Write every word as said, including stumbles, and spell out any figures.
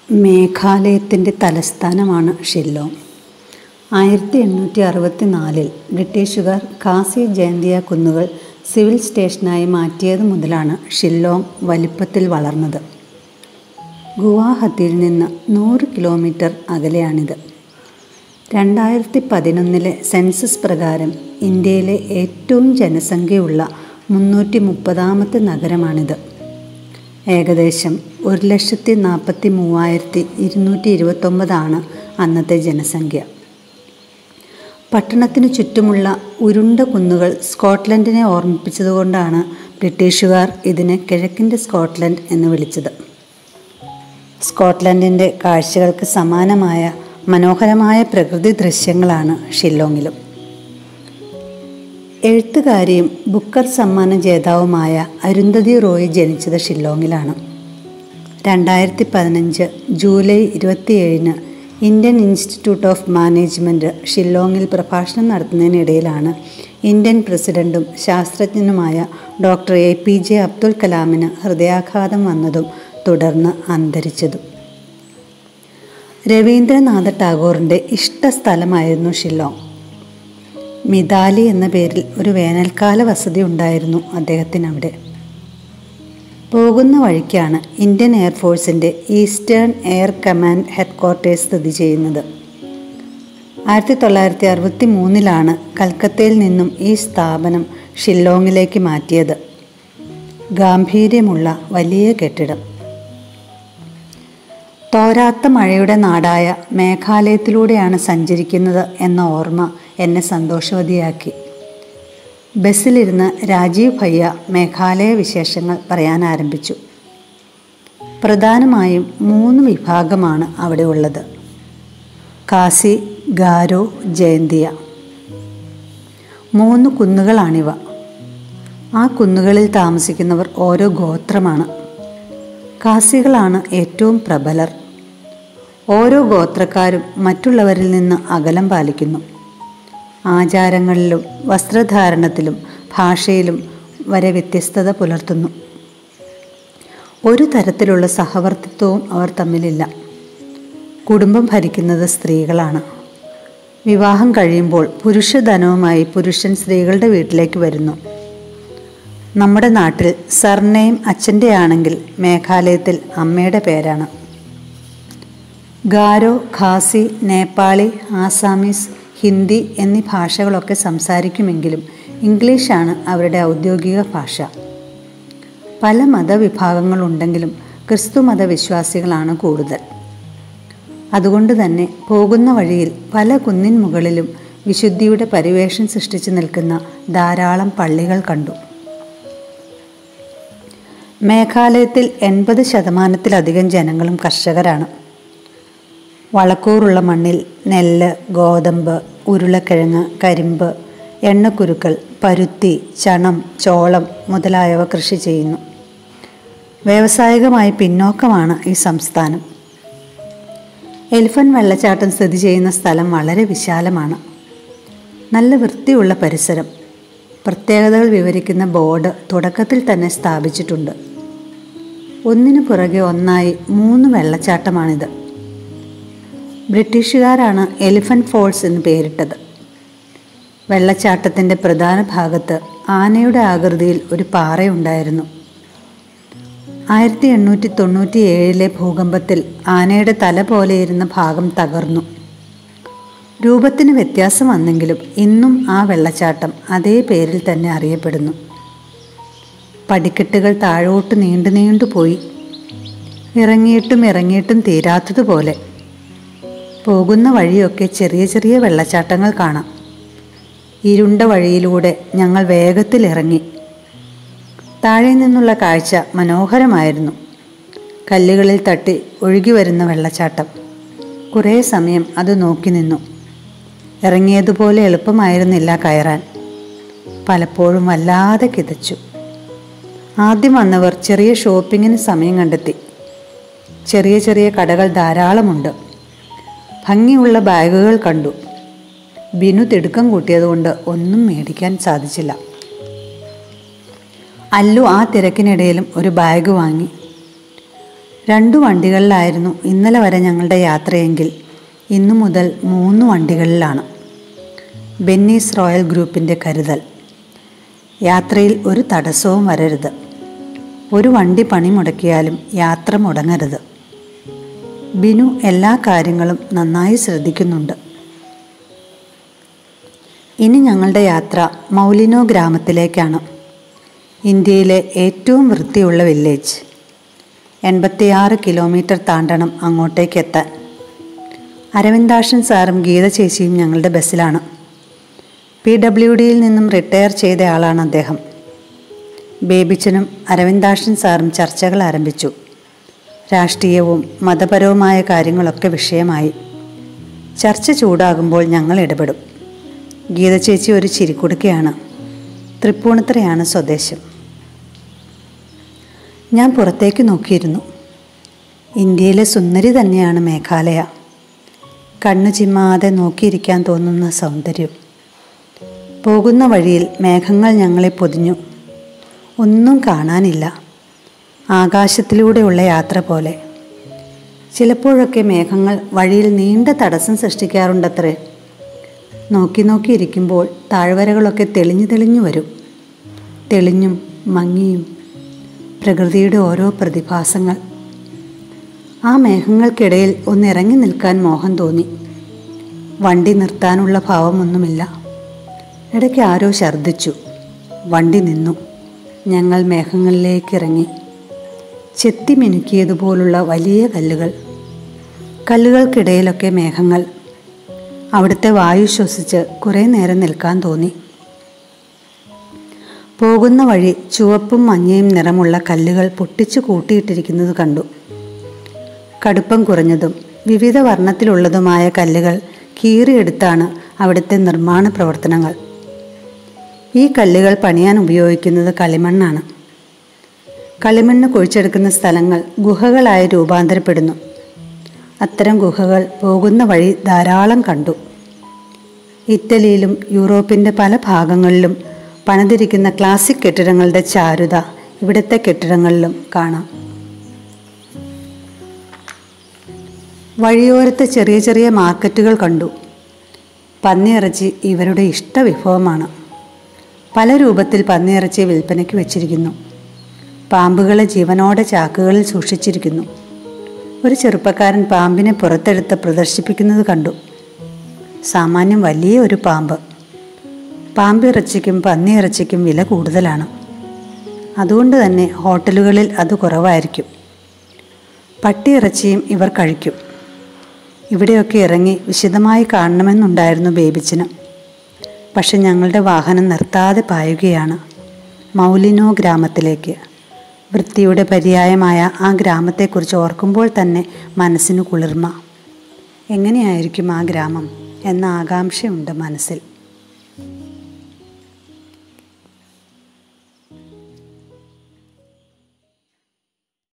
മേഘാലയത്തിൻ്റെ തലസ്ഥാനമാണ് ഷില്ലോങ്. ആയിരത്തി എണ്ണൂറ്റി അറുപത്തി നാലിൽ ബ്രിട്ടീഷുകാർ ഖാസി ജയന്തിയ കുന്നുകൾ സിവിൽ സ്റ്റേഷനായി മാറ്റിയത് മുതലാണ് ഷില്ലോങ് വലിപ്പത്തിൽ വളർന്നത്. ഗുവാഹത്തിയിൽ നിന്ന് നൂറ് കിലോമീറ്റർ അകലെയാണിത്. രണ്ടായിരത്തി പതിനൊന്നിലെ സെൻസസ് പ്രകാരം ഇന്ത്യയിലെ ഏറ്റവും ജനസംഖ്യയുള്ള മുന്നൂറ്റി മുപ്പതാമത്തെ നഗരമാണിത്. ഏകദേശം ഒരു ലക്ഷത്തി നാൽപ്പത്തി മൂവായിരത്തി ഇരുന്നൂറ്റി ഇരുപത്തൊമ്പതാണ് അന്നത്തെ ജനസംഖ്യ. പട്ടണത്തിനു ചുറ്റുമുള്ള ഉരുണ്ട കുന്നുകൾ സ്കോട്ട്ലൻഡിനെ ഓർമ്മിപ്പിച്ചതുകൊണ്ടാണ് ബ്രിട്ടീഷുകാർ ഇതിനെ കിഴക്കിൻ്റെ സ്കോട്ട്ലൻഡ് എന്ന് വിളിച്ചത്. സ്കോട്ട്ലൻഡിൻ്റെ കാഴ്ചകൾക്ക് സമാനമായ മനോഹരമായ പ്രകൃതി ദൃശ്യങ്ങളാണ് ഷില്ലോങ്ങിലും. എഴുത്തുകാരിയും ബുക്കർ സമ്മാന ജേതാവുമായ അരുന്ധതി റോയ് ജനിച്ചത് ഷില്ലോങ്ങിലാണ്. രണ്ടായിരത്തി പതിനഞ്ച് ജൂലൈ ഇരുപത്തിയേഴിന് ഇന്ത്യൻ ഇൻസ്റ്റിറ്റ്യൂട്ട് ഓഫ് മാനേജ്മെൻറ്റ് ഷില്ലോങ്ങിൽ പ്രഭാഷണം നടത്തുന്നതിനിടയിലാണ് ഇന്ത്യൻ പ്രസിഡൻറ്റും ശാസ്ത്രജ്ഞനുമായ doctor A P J Abdul കലാമിന് ഹൃദയാഘാതം വന്നതും തുടർന്ന് അന്തരിച്ചതും. രവീന്ദ്രനാഥ ടാഗോറിൻ്റെ ഇഷ്ട സ്ഥലമായിരുന്നു ഷില്ലോങ്. മിതാലി എന്ന പേരിൽ ഒരു വേനൽക്കാല വസതി ഉണ്ടായിരുന്നു അദ്ദേഹത്തിനവിടെ. പോകുന്ന വഴിക്കാണ് ഇന്ത്യൻ എയർഫോഴ്സിൻ്റെ ഈസ്റ്റേൺ എയർ കമാൻഡ് ഹെഡ്ക്വാർട്ടേഴ്സ് സ്ഥിതി ചെയ്യുന്നത്. ആയിരത്തി തൊള്ളായിരത്തി അറുപത്തി മൂന്നിലാണ് കൽക്കത്തയിൽ നിന്നും ഈ സ്ഥാപനം ഷില്ലോങ്ങിലേക്ക് മാറ്റിയത്. ഗാംഭീര്യമുള്ള വലിയ കെട്ടിടം. തോരാത്ത മഴയുടെ നാടായ മേഘാലയത്തിലൂടെയാണ് സഞ്ചരിക്കുന്നത് എന്ന ഓർമ്മ എന്നെ സന്തോഷവതിയാക്കി. ബസ്സിലിരുന്ന് രാജീവ് ഭയ്യ മേഘാലയ വിശേഷങ്ങൾ പറയാൻ ആരംഭിച്ചു. പ്രധാനമായും മൂന്ന് വിഭാഗമാണ് അവിടെ ഉള്ളത്: ഖാസി, ഗാരോ, ജയന്തിയ. മൂന്ന് കുന്നുകളാണിവ. ആ കുന്നുകളിൽ താമസിക്കുന്നവർ ഓരോ ഗോത്രമാണ്. ഖാസികളാണ് ഏറ്റവും പ്രബലർ. ഓരോ ഗോത്രക്കാരും മറ്റുള്ളവരിൽ നിന്ന് അകലം പാലിക്കുന്നു. ആചാരങ്ങളിലും വസ്ത്രധാരണത്തിലും ഭാഷയിലും വരെ വ്യത്യസ്തത പുലർത്തുന്നു. ഒരു തരത്തിലുള്ള സഹവർത്തിത്വവും അവർ തമ്മിലില്ല. കുടുംബം ഭരിക്കുന്നത് സ്ത്രീകളാണ്. വിവാഹം കഴിയുമ്പോൾ പുരുഷധനവുമായി പുരുഷൻ സ്ത്രീകളുടെ വീട്ടിലേക്ക് വരുന്നു. നമ്മുടെ നാട്ടിൽ സർനെയിം അച്ഛൻ്റെ ആണെങ്കിൽ മേഘാലയത്തിൽ അമ്മയുടെ പേരാണ്. ഗാരോ, ഖാസി, നേപ്പാളി, ആസാമീസ്, ഹിന്ദി എന്നീ ഭാഷകളൊക്കെ സംസാരിക്കുമെങ്കിലും ഇംഗ്ലീഷാണ് അവരുടെ ഔദ്യോഗിക ഭാഷ. പല മതവിഭാഗങ്ങളുണ്ടെങ്കിലും ക്രിസ്തു മതവിശ്വാസികളാണ് കൂടുതൽ. അതുകൊണ്ട് തന്നെ പോകുന്ന വഴിയിൽ പല കുന്നിൻ മുകളിലും വിശുദ്ധിയുടെ പരിവേഷം സൃഷ്ടിച്ചു നിൽക്കുന്ന ധാരാളം പള്ളികൾ കണ്ടു. മേഘാലയത്തിൽ എൺപത് ശതമാനത്തിലധികം ജനങ്ങളും കർഷകരാണ്. വളക്കൂറുള്ള മണ്ണിൽ നെല്ല്, ഗോതമ്പ്, ഉരുളക്കിഴങ്ങ്, കരിമ്പ്, എണ്ണക്കുരുക്കൾ, പരുത്തി, ചണം, ചോളം മുതലായവ കൃഷി ചെയ്യുന്നു. വ്യാവസായികമായി പിന്നോക്കമാണ് ഈ സംസ്ഥാനം. എലിഫന്റ് വെള്ളച്ചാട്ടം സ്ഥിതി ചെയ്യുന്ന സ്ഥലം വളരെ വിശാലമാണ്. നല്ല വൃത്തിയുള്ള പരിസരം. പ്രത്യേകതകൾ വിവരിക്കുന്ന ബോർഡ് തുടക്കത്തിൽ തന്നെ സ്ഥാപിച്ചിട്ടുണ്ട്. ഒന്നിനു പുറകെ ഒന്നായി മൂന്ന് വെള്ളച്ചാട്ടമാണിത്. ബ്രിട്ടീഷുകാരാണ് എലിഫന്റ് ഫോൾസ് എന്ന് പേരിട്ടത്. വെള്ളച്ചാട്ടത്തിൻ്റെ പ്രധാന ഭാഗത്ത് ആനയുടെ ആകൃതിയിൽ ഒരു പാറയുണ്ടായിരുന്നു. ആയിരത്തി എണ്ണൂറ്റി തൊണ്ണൂറ്റി ഏഴിലെ ഭൂകമ്പത്തിൽ ആനയുടെ തല പോലെയിരുന്ന ഭാഗം തകർന്നു. രൂപത്തിന് വ്യത്യാസം വന്നെങ്കിലും ഇന്നും ആ വെള്ളച്ചാട്ടം അതേ പേരിൽ തന്നെ അറിയപ്പെടുന്നു. പടിക്കെട്ടുകൾ താഴോട്ട് നീണ്ടു നീണ്ടു പോയി. ഇറങ്ങിയിട്ടും ഇറങ്ങിയിട്ടും തീരാത്തതുപോലെ. പോകുന്ന വഴിയൊക്കെ ചെറിയ ചെറിയ വെള്ളച്ചാട്ടങ്ങൾ കാണാം. ഇരുണ്ട വഴിയിലൂടെ ഞങ്ങൾ വേഗത്തിൽ ഇറങ്ങി. താഴെ നിന്നുള്ള കാഴ്ച മനോഹരമായിരുന്നു. കല്ലുകളിൽ തട്ടി ഒഴുകി വരുന്ന വെള്ളച്ചാട്ടം. കുറേ സമയം അത് നോക്കി നിന്നു. ഇറങ്ങിയതുപോലെ എളുപ്പമായിരുന്നില്ല കയറാൻ. പലപ്പോഴും വല്ലാതെ കിതച്ചു. ആദ്യം വന്നവർ ചെറിയ ഷോപ്പിങ്ങിന് സമയം കണ്ടെത്തി. ചെറിയ ചെറിയ കടകൾ ധാരാളമുണ്ട്. ഭംഗിയുള്ള ബാഗുകൾ കണ്ടു. ബിനു തിടുക്കം കൂട്ടിയതുകൊണ്ട് ഒന്നും മേടിക്കാൻ സാധിച്ചില്ല. അല്ലു ആ തിരക്കിനിടയിലും ഒരു ബാഗ് വാങ്ങി. രണ്ടു വണ്ടികളിലായിരുന്നു ഇന്നലെ വരെ ഞങ്ങളുടെ യാത്രയെങ്കിൽ ഇന്നു മുതൽ മൂന്ന് വണ്ടികളിലാണ്. ബെന്നീസ് റോയൽ ഗ്രൂപ്പിൻ്റെ കരുതൽ. യാത്രയിൽ ഒരു തടസ്സവും വരരുത്. ഒരു വണ്ടി പണി മുടക്കിയാലും യാത്ര മുടങ്ങരുത്. ബിനു എല്ലാ കാര്യങ്ങളും നന്നായി ശ്രദ്ധിക്കുന്നുണ്ട്. ഇനി ഞങ്ങളുടെ യാത്ര മൗലിനോ ഗ്രാമത്തിലേക്കാണ്. ഇന്ത്യയിലെ ഏറ്റവും വൃത്തിയുള്ള വില്ലേജ്. എൺപത്തിയാറ് കിലോമീറ്റർ താണ്ടണം അങ്ങോട്ടേക്ക് എത്താൻ. അരവിന്ദാക്ഷൻ സാറും ഗീത ചേച്ചിയും ഞങ്ങളുടെ ബസ്സിലാണ്. പി ഡബ്ല്യു ഡിയിൽ നിന്നും റിട്ടയർ ചെയ്ത ആളാണ് അദ്ദേഹം. ബേബിച്ചനും അരവിന്ദാക്ഷൻ സാറും ചർച്ചകൾ ആരംഭിച്ചു. രാഷ്ട്രീയവും മതപരവുമായ കാര്യങ്ങളൊക്കെ വിഷയമായി. ചർച്ച ചൂടാകുമ്പോൾ ഞങ്ങൾ ഇടപെടും. ഗീത ചേച്ചി ഒരു ചിരിക്കുടുക്കയാണ്. തൃപ്പൂണിത്തുറയാണ് സ്വദേശം. ഞാൻ പുറത്തേക്ക് നോക്കിയിരുന്നു. ഇന്ത്യയിലെ സുന്ദരി തന്നെയാണ് മേഘാലയ. കണ്ണു ചിമ്മാതെ നോക്കിയിരിക്കാൻ തോന്നുന്ന സൗന്ദര്യം. പോകുന്ന വഴിയിൽ മേഘങ്ങൾ ഞങ്ങളെ പൊതിഞ്ഞു. ഒന്നും കാണാനില്ല. ആകാശത്തിലൂടെയുള്ള യാത്ര പോലെ. ചിലപ്പോഴൊക്കെ മേഘങ്ങൾ വഴിയിൽ നീണ്ട തടസ്സം സൃഷ്ടിക്കാറുണ്ടത്രേ. നോക്കി നോക്കി ഇരിക്കുമ്പോൾ താഴ്വരകളൊക്കെ തെളിഞ്ഞു തെളിഞ്ഞു വരും. തെളിഞ്ഞും മങ്ങിയും പ്രകൃതിയുടെ ഓരോ പ്രതിഭാസങ്ങൾ. ആ മേഘങ്ങൾക്കിടയിൽ ഒന്നിറങ്ങി നിൽക്കാൻ മോഹം തോന്നി. വണ്ടി നിർത്താനുള്ള ഭാവമൊന്നുമില്ല. ഇടയ്ക്ക് ആരോ ഛർദ്ദിച്ചു. വണ്ടി നിന്നു. ഞങ്ങൾ മേഘങ്ങളിലേക്ക് ഇറങ്ങി. ചെത്തി മിനുക്കിയതുപോലുള്ള വലിയ കല്ലുകൾ. കല്ലുകൾക്കിടയിലൊക്കെ മേഘങ്ങൾ. അവിടുത്തെ വായു ശ്വസിച്ച് കുറേ നേരം നിൽക്കാൻ തോന്നി. പോകുന്ന വഴി ചുവപ്പും മഞ്ഞയും നിറമുള്ള കല്ലുകൾ പൊട്ടിച്ചു കൂട്ടിയിട്ടിരിക്കുന്നത് കണ്ടു. കടുപ്പം കുറഞ്ഞതും വിവിധ വർണ്ണത്തിലുള്ളതുമായ കല്ലുകൾ കീറിയെടുത്താണ് അവിടുത്തെ നിർമ്മാണ പ്രവർത്തനങ്ങൾ. ഈ കല്ലുകൾ പണിയാൻ ഉപയോഗിക്കുന്നത് കളിമണ്ണാണ്. കളിമണ്ണ് കുഴിച്ചെടുക്കുന്ന സ്ഥലങ്ങൾ ഗുഹകളായി രൂപാന്തരപ്പെടുന്നു. അത്തരം ഗുഹകൾ പോകുന്ന വഴി ധാരാളം കണ്ടു. ഇറ്റലിയിലും യൂറോപ്പിൻ്റെ പല ഭാഗങ്ങളിലും പണിതിരിക്കുന്ന ക്ലാസിക് കെട്ടിടങ്ങളുടെ ചാരുത ഇവിടുത്തെ കെട്ടിടങ്ങളിലും കാണാം. വഴിയോരത്തെ ചെറിയ ചെറിയ മാർക്കറ്റുകൾ കണ്ടു. പന്നിയിറച്ചി ഇവരുടെ ഇഷ്ടവിഭവമാണ്. പല രൂപത്തിൽ പന്നിയിറച്ചി വിൽപ്പനയ്ക്ക് വെച്ചിരിക്കുന്നു. പാമ്പുകളെ ജീവനോടെ ചാക്കുകളിൽ സൂക്ഷിച്ചിരിക്കുന്നു. ഒരു ചെറുപ്പക്കാരൻ പാമ്പിനെ പുറത്തെടുത്ത് പ്രദർശിപ്പിക്കുന്നത് കണ്ടു. സാമാന്യം വലിയ ഒരു പാമ്പ്. പാമ്പിറച്ചിക്കും പന്നിയിറച്ചിക്കും വില കൂടുതലാണ്. അതുകൊണ്ട് തന്നെ ഹോട്ടലുകളിൽ അത് കുറവായിരിക്കും. പട്ടിയിറച്ചിയും ഇവർ കഴിക്കും. ഇവിടെയൊക്കെ ഇറങ്ങി വിശദമായി കാണണമെന്നുണ്ടായിരുന്നു ബേബിച്ചന്. പക്ഷെ ഞങ്ങളുടെ വാഹനം നിർത്താതെ പായുകയാണ് മൗലിനോ ഗ്രാമത്തിലേക്ക്. വൃത്തിയുടെ പര്യായമായ ആ ഗ്രാമത്തെക്കുറിച്ച് ഓർക്കുമ്പോൾ തന്നെ മനസ്സിന് കുളിർമ. എങ്ങനെയായിരിക്കും ആ ഗ്രാമം എന്ന ആകാംക്ഷയുണ്ട് മനസ്സിൽ.